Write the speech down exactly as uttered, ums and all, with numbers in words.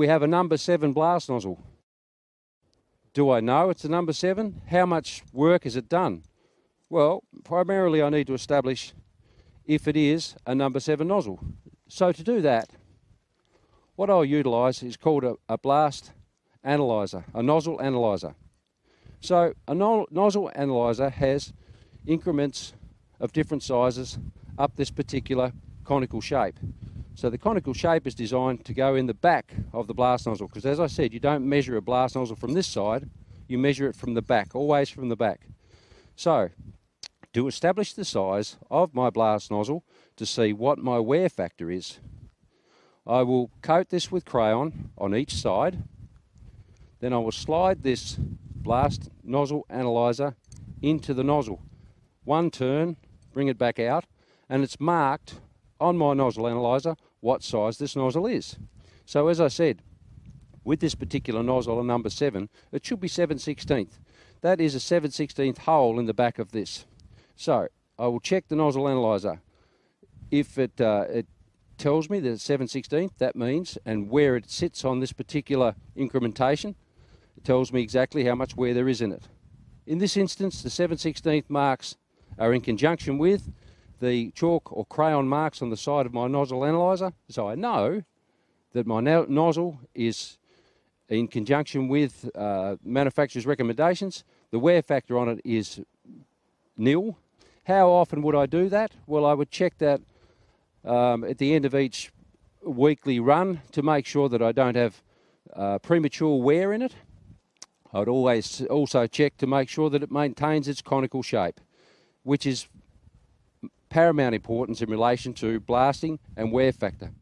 we have a number seven blast nozzle. Do I know it's a number seven? How much work has it done? Well, primarily I need to establish if it is a number seven nozzle. So to do that, what I'll utilise is called a, a blast analyzer, a nozzle analyzer. So a no nozzle analyzer has increments of different sizes up this particular conical shape. So the conical shape is designed to go in the back of the blast nozzle, because as I said, you don't measure a blast nozzle from this side, you measure it from the back, always from the back. So to establish the size of my blast nozzle, to see what my wear factor is, I will coat this with crayon on each side. Then I will slide this blast nozzle analyzer into the nozzle. One turn, bring it back out, and it's marked on my nozzle analyzer what size this nozzle is. So as I said, with this particular nozzle, a number seven, it should be seven sixteenths. That is a seven sixteenths hole in the back of this. So I will check the nozzle analyzer. If it, uh, it tells me that it's seven sixteenths, that means, and where it sits on this particular incrementation, it tells me exactly how much wear there is in it. In this instance, the seven sixteenths marks are in conjunction with the chalk or crayon marks on the side of my nozzle analyzer, so I know that my no nozzle is in conjunction with uh, manufacturer's recommendations. The wear factor on it is nil. How often would I do that? Well, I would check that um, at the end of each weekly run to make sure that I don't have uh, premature wear in it. I'd always also check to make sure that it maintains its conical shape, which is paramount importance in relation to blasting and wear factor.